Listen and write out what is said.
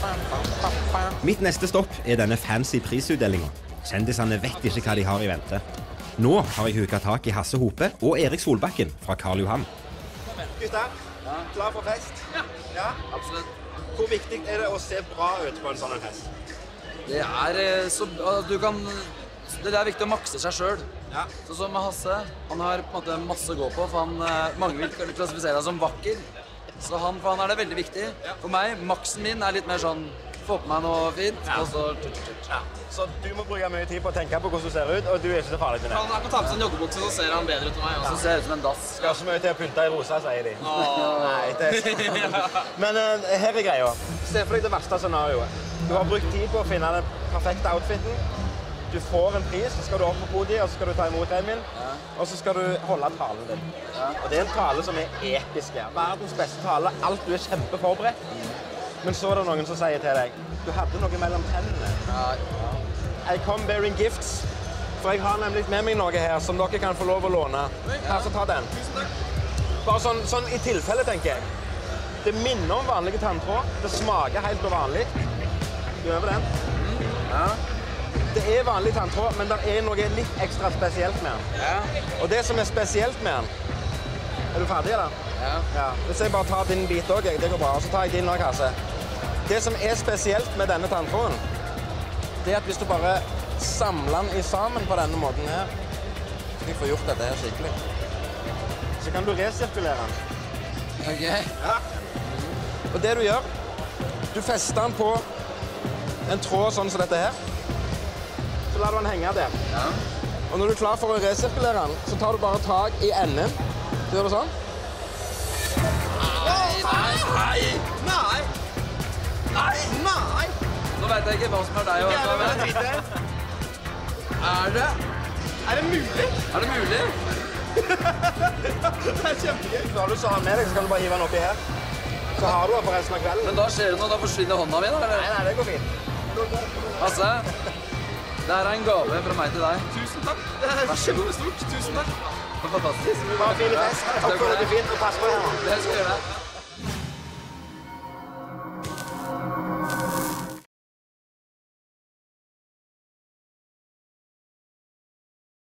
Mitt neste stopp er denne fancy prisutdelingen. Kjendisene vet ikke hva de har i vente. Nå har jeg huket tak i Hasse Hope og Erik Solbakken fra Karl Johan. Gutter, klar for fest? Ja, Absolutt. Hvor viktig er det å se bra ut på en sånn fest? Det er så du kan det er viktig å makse seg selv. Ja. Så som med Hasse, han har på en måte masse å gå på, for mange vil klassifisere deg som vakker. Så for han er det veldig viktig. For meg, maksen min er litt mer sånn, få på meg noe fint, og så... Ja. Så du må bruke mye tid på å tenke på hvordan du ser ut, og du er ikke så farlig med det. Han kan ta på seg en joggebukse, så ser han bedre ut enn meg. Så ser jeg ut som en dass. Skal så mye til å pynte i rosa, sier de. Nei, det er Men her er greia. Se for deg det verste scenarioet. Du har brukt tid på å finne den perfekte outfiten. Du får en pris, så skal du opp på podiet, og så skal du ta imot premien, og så skal du holde talen din. Og det er en tale som er episk. Verdens beste tale, alt du er kjempeforberedt. Men så er det noen som sier til deg, du hadde noe mellom tennene. I come bearing gifts, for jeg har nemlig med meg noe her som dere kan få lov å låne. Her, så ta den. Bare sånn i tilfelle, tenker jeg. Det minner om vanlige tanntråd, det smaker helt på vanlig. Du øver den? Ja. Det er vanlig tanntråd, men det er noe litt ekstra spesielt med den. Ja. Og det som er spesielt med den... Er du ferdig, da? Ja. Hvis jeg bare tar din bit også, det går bra. Og så tar jeg din også, Hasse. Det som er spesielt med denne tanntråden, det er at hvis du bare samler den sammen på denne måten her, så kan jeg få gjort dette her skikkelig. Så kan du resirkulere den. Ok. Ja. Og det du gjør, du fester den på en tråd sånn som dette her. Så lar du den henge der. Ja. Og når du er klar for å resirkulere den, så tar du bare tak i enden. Du gjør det sånn? Nei! Nå vet jeg ikke hva som er deg og hva som er meg. Er det mulig? Er det mulig? Det er kjempegøy. Så har du sånn med deg, så kan du bare hive den oppi her. Så har du den for resten av kvelden. Men da skjer det noe, da forsvinner hånda mi, da? Eller? Nei, det går fint. Hasse, det her er en gave fra meg til deg. Tusen takk. Det er kjempestort. Tusen takk. Fantastisk. Ha en fin fest. Oppfør deg fint og pass på det her. Det skal jeg gjøre.